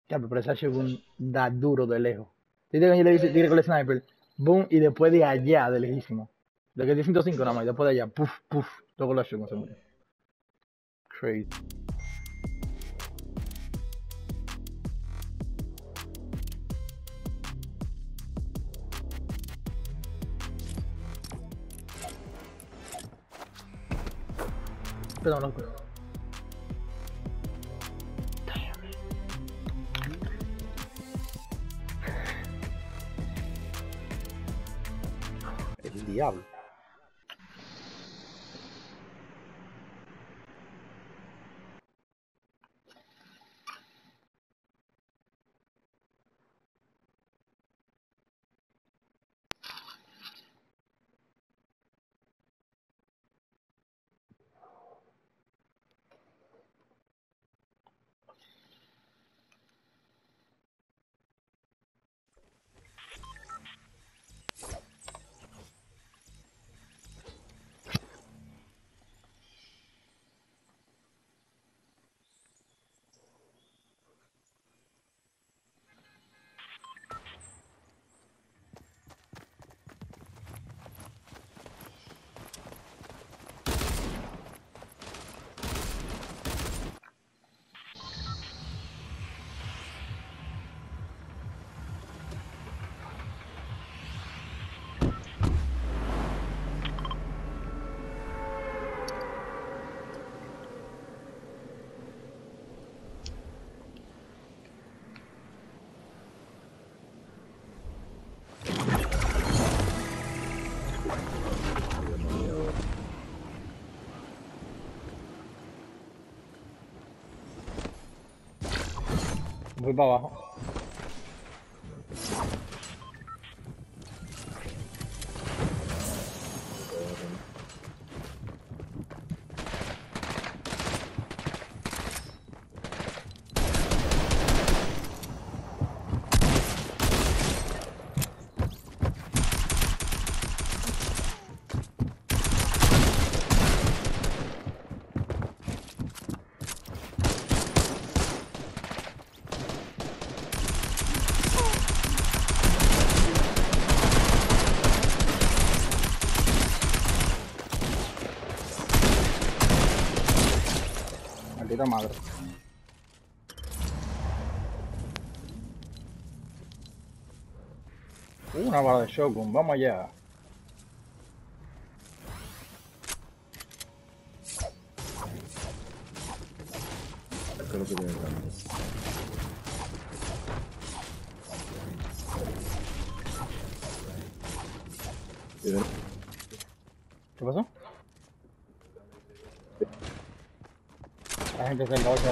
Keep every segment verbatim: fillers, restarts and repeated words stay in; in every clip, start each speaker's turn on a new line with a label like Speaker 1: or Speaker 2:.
Speaker 1: Ya, pero esa Shogun da duro de lejos. Si te yo le dice tire con el sniper, boom, y después de allá, de lejísimo. De que es ciento cinco nada más, y después de allá, puff, puff, todo con la Shogun se murió. Crazy. Perdón, loco. El diablo. Voy para abajo. Maldita madre. Uh, una bala de Shogun, vamos allá.
Speaker 2: Esto es lo que tiene que
Speaker 1: ¿Qué pasó? La gente se enrolla.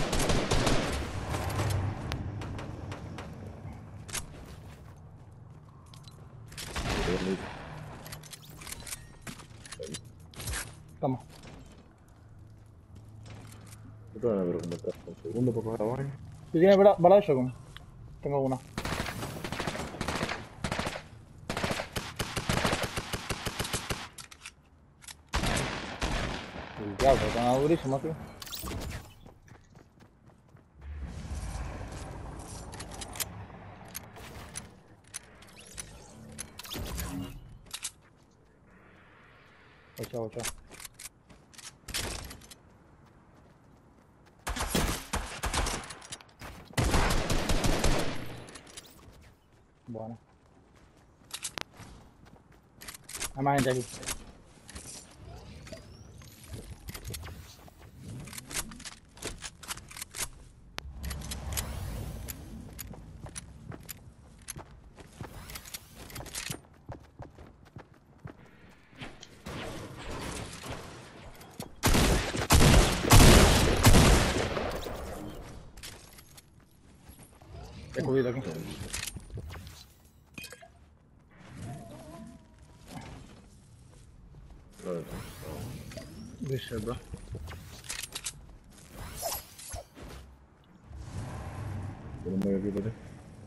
Speaker 1: Toma.
Speaker 2: Pero como está un segundo para coger la vaina.
Speaker 1: ¿Tú tienes bala, bala de Shogun? Tengo una. El diablo, está durísimo, tío. Ocho, ocho. Bueno. Hay más gente aquí. He cubido aquí. Dice, bro.
Speaker 2: Tenemos que aquí, ¿vale?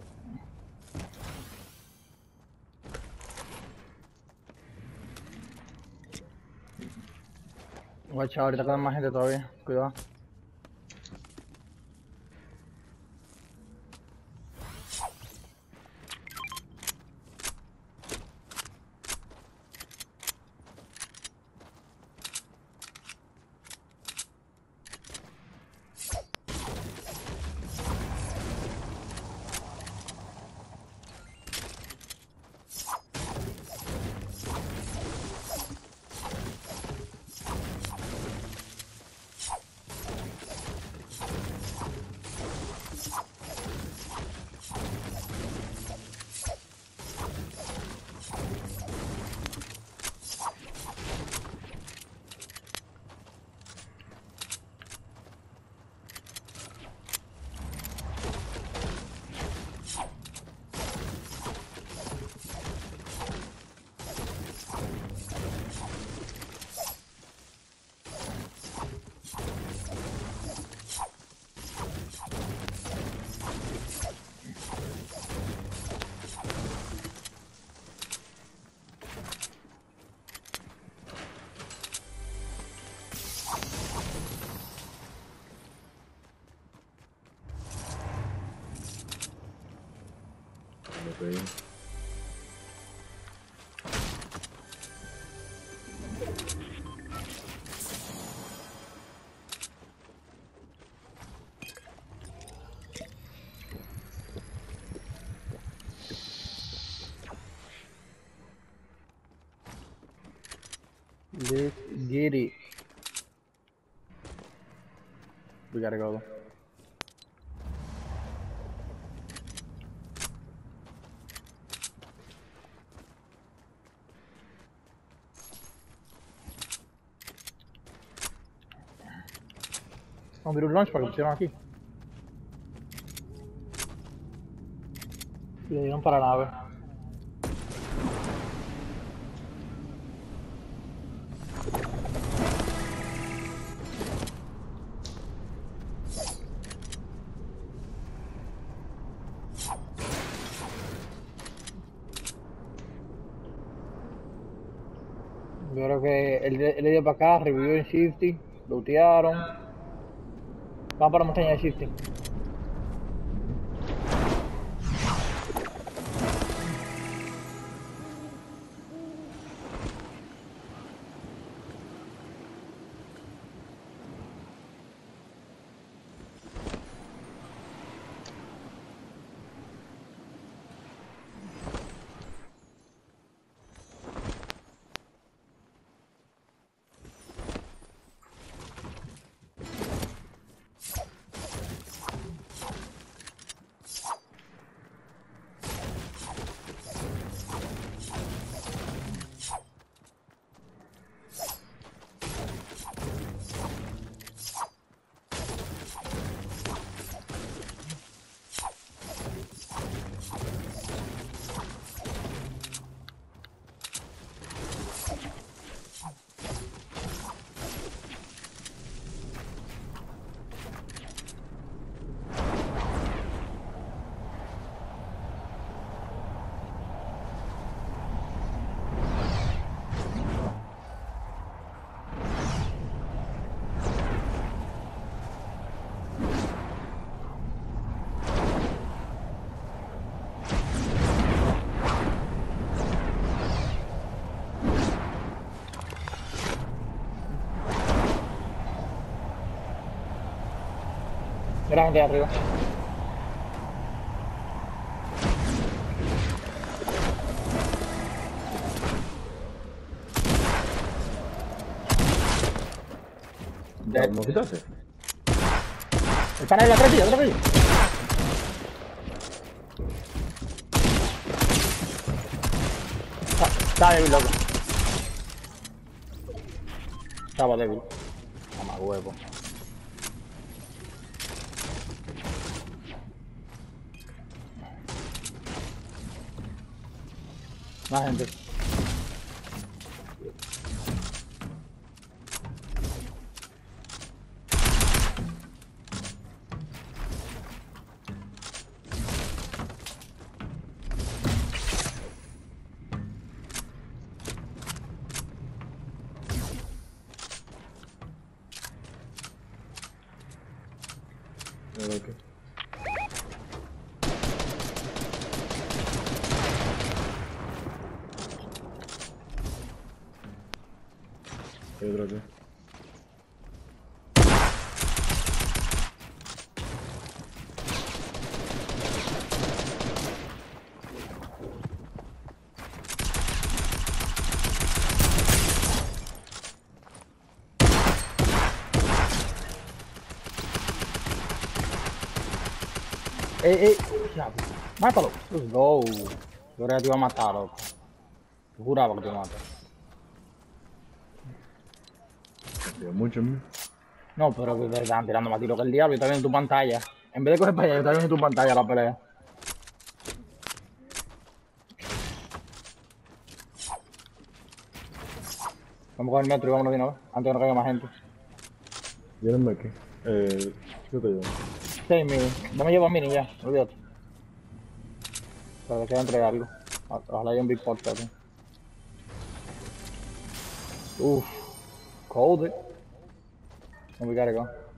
Speaker 1: Guacha, ahorita quedan más gente todavía. Cuidado.
Speaker 2: ahí.
Speaker 1: Let's get it. We gotta go. Vamos a abrir un launch para que pusieron aquí. Y le dieron para la nave. Yo creo que él, él le dio para acá, revivió en Shifty, lootearon. Vamos para la montaña de Shifty. Mira gente de arriba.
Speaker 2: ¿Ya lo quitaste?
Speaker 1: Están ahí atrás de ti, atrás de ti. Está, está débil, loco. Estaba débil. Toma huevo. Más gente.
Speaker 2: A ver qué. Hay otro aquí.
Speaker 1: Ey, ey, ya, mátalo. Let's go. Yo creía que te iba a matar, loco. Yo juraba que te iba a matar.
Speaker 2: Había mucho en mí.
Speaker 1: No, pero que te estaban tirando más tiro que el diablo y está viendo tu pantalla. En vez de coger para allá, está viendo tu pantalla la pelea. Vamos con el metro y vámonos de una vez, antes que no caiga más gente.
Speaker 2: Llévenme aquí. Eh, ¿qué te llevo?
Speaker 1: Sí, mi, vamos a llevar a Mini ya, olvídate. Pero que queda entregarlo. Ojalá haya un big pot aquí. Uff, cold it. And we gotta go.